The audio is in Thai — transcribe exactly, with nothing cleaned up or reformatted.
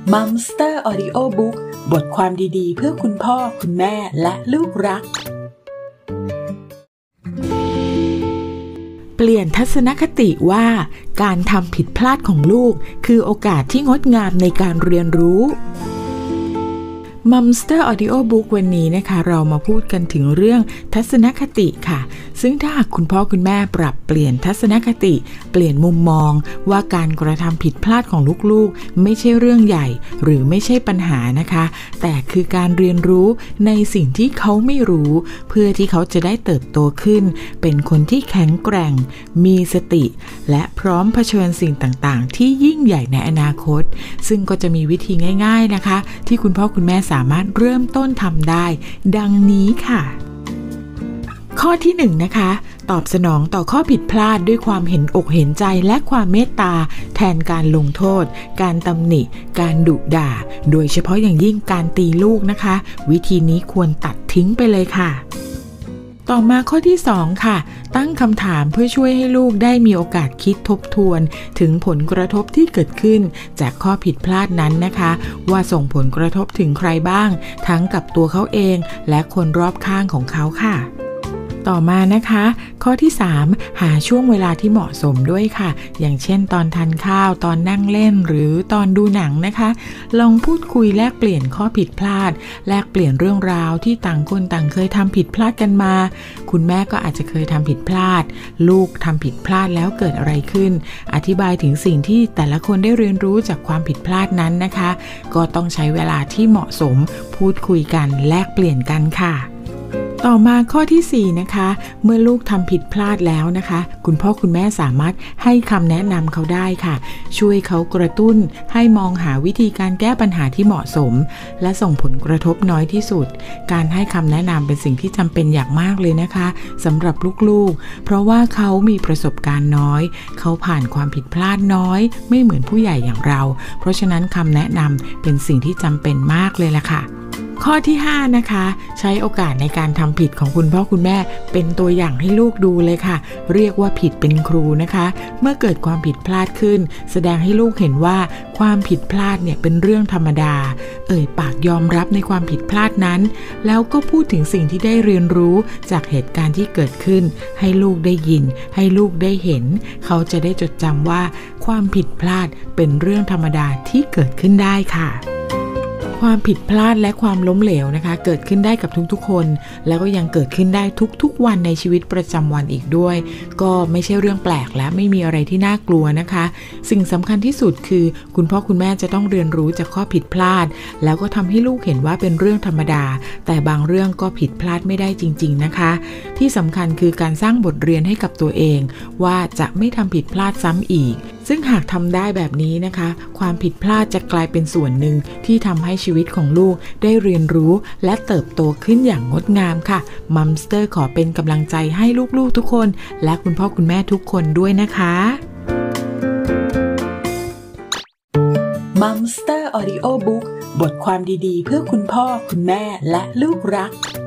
Mumster Audio Book บทความดีๆเพื่อคุณพ่อคุณแม่และลูกรักเปลี่ยนทัศนคติว่าการทำผิดพลาดของลูกคือโอกาสที่งดงามในการเรียนรู้Mumster Audio Book วันนี้นะคะเรามาพูดกันถึงเรื่องทัศนคติค่ะซึ่งถ้าหากคุณพ่อคุณแม่ปรับเปลี่ยนทัศนคติเปลี่ยนมุมมองว่าการกระทำผิดพลาดของลูกๆไม่ใช่เรื่องใหญ่หรือไม่ใช่ปัญหานะคะแต่คือการเรียนรู้ในสิ่งที่เขาไม่รู้เพื่อที่เขาจะได้เติบโตขึ้นเป็นคนที่แข็งแกร่งมีสติและพร้อมเผชิญสิ่งต่างๆที่ยิ่งใหญ่ในอนาคตซึ่งก็จะมีวิธีง่ายๆนะคะที่คุณพ่อคุณแม่สามารถเริ่มต้นทำได้ดังนี้ค่ะข้อที่หนึ่งนะคะตอบสนองต่อข้อผิดพลาดด้วยความเห็นอกเห็นใจและความเมตตาแทนการลงโทษการตำหนิการดุด่าโดยเฉพาะอย่างยิ่งการตีลูกนะคะวิธีนี้ควรตัดทิ้งไปเลยค่ะต่อมาข้อที่สองค่ะตั้งคำถามเพื่อช่วยให้ลูกได้มีโอกาสคิดทบทวนถึงผลกระทบที่เกิดขึ้นจากข้อผิดพลาดนั้นนะคะว่าส่งผลกระทบถึงใครบ้างทั้งกับตัวเขาเองและคนรอบข้างของเขาค่ะต่อมานะคะข้อที่สามหาช่วงเวลาที่เหมาะสมด้วยค่ะอย่างเช่นตอนทานข้าวตอนนั่งเล่นหรือตอนดูหนังนะคะลองพูดคุยแลกเปลี่ยนข้อผิดพลาดแลกเปลี่ยนเรื่องราวที่ต่างคนต่างเคยทำผิดพลาดกันมาคุณแม่ก็อาจจะเคยทำผิดพลาดลูกทำผิดพลาดแล้วเกิดอะไรขึ้นอธิบายถึงสิ่งที่แต่ละคนได้เรียนรู้จากความผิดพลาดนั้นนะคะก็ต้องใช้เวลาที่เหมาะสมพูดคุยกันแลกเปลี่ยนกันค่ะต่อมาข้อที่สี่นะคะเมื่อลูกทำผิดพลาดแล้วนะคะคุณพ่อคุณแม่สามารถให้คำแนะนำเขาได้ค่ะช่วยเขากระตุ้นให้มองหาวิธีการแก้ปัญหาที่เหมาะสมและส่งผลกระทบน้อยที่สุดการให้คำแนะนำเป็นสิ่งที่จำเป็นอย่างมากเลยนะคะสำหรับลูกๆเพราะว่าเขามีประสบการณ์น้อยเขาผ่านความผิดพลาดน้อยไม่เหมือนผู้ใหญ่อย่างเราเพราะฉะนั้นคำแนะนำเป็นสิ่งที่จำเป็นมากเลยล่ะค่ะข้อที่ห้านะคะใช้โอกาสในการทำผิดของคุณพ่อคุณแม่เป็นตัวอย่างให้ลูกดูเลยค่ะเรียกว่าผิดเป็นครูนะคะเมื่อเกิดความผิดพลาดขึ้นแสดงให้ลูกเห็นว่าความผิดพลาดเนี่ยเป็นเรื่องธรรมดาเอ่ยปากยอมรับในความผิดพลาดนั้นแล้วก็พูดถึงสิ่งที่ได้เรียนรู้จากเหตุการณ์ที่เกิดขึ้นให้ลูกได้ยินให้ลูกได้เห็นเขาจะได้จดจำว่าความผิดพลาดเป็นเรื่องธรรมดาที่เกิดขึ้นได้ค่ะความผิดพลาดและความล้มเหลวนะคะเกิดขึ้นได้กับทุกๆคนแล้วก็ยังเกิดขึ้นได้ทุกๆวันในชีวิตประจำวันอีกด้วยก็ไม่ใช่เรื่องแปลกและไม่มีอะไรที่น่ากลัวนะคะสิ่งสำคัญที่สุดคือคุณพ่อคุณแม่จะต้องเรียนรู้จากข้อผิดพลาดแล้วก็ทำให้ลูกเห็นว่าเป็นเรื่องธรรมดาแต่บางเรื่องก็ผิดพลาดไม่ได้จริงๆนะคะที่สำคัญคือการสร้างบทเรียนให้กับตัวเองว่าจะไม่ทำผิดพลาดซ้ำอีกซึ่งหากทำได้แบบนี้นะคะความผิดพลาดจะกลายเป็นส่วนหนึ่งที่ทำให้ชีวิตของลูกได้เรียนรู้และเติบโตขึ้นอย่างงดงามค่ะมัมสเตอร์ขอเป็นกำลังใจให้ลูกๆทุกคนและคุณพ่อคุณแม่ทุกคนด้วยนะคะมัมสเตอร์ Audio Book บทความดีๆเพื่อคุณพ่อคุณแม่และลูกรัก